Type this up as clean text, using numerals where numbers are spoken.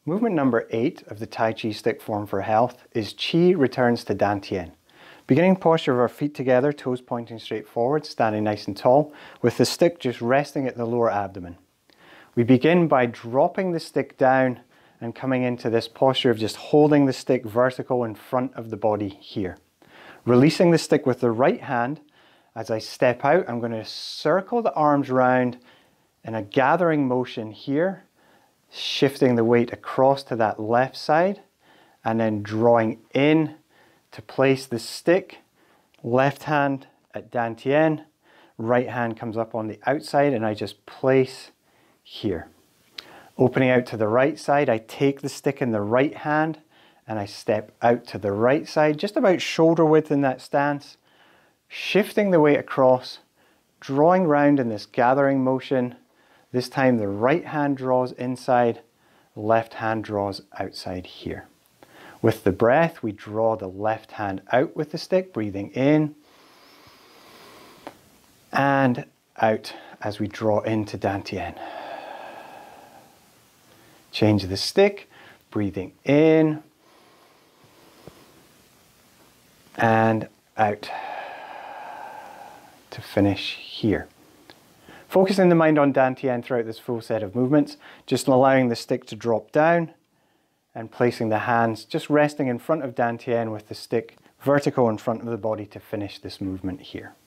Movement number 8 of the Tai Chi stick form for health is Qi returns to Dantian. Beginning posture of our feet together, toes pointing straight forward, standing nice and tall, with the stick just resting at the lower abdomen. We begin by dropping the stick down and coming into this posture of just holding the stick vertical in front of the body here. Releasing the stick with the right hand. As I step out, I'm going to circle the arms round in a gathering motion here, shifting the weight across to that left side, and then drawing in to place the stick, left hand at Dantian, right hand comes up on the outside, and I just place here. Opening out to the right side, I take the stick in the right hand, and I step out to the right side, just about shoulder width in that stance, shifting the weight across, drawing round in this gathering motion. This time the right hand draws inside, left hand draws outside here. With the breath, we draw the left hand out with the stick, breathing in and out as we draw into Dantian. Change the stick, breathing in and out to finish here. Focusing the mind on Dantian throughout this full set of movements, just allowing the stick to drop down and placing the hands just resting in front of Dantian with the stick vertical in front of the body to finish this movement here.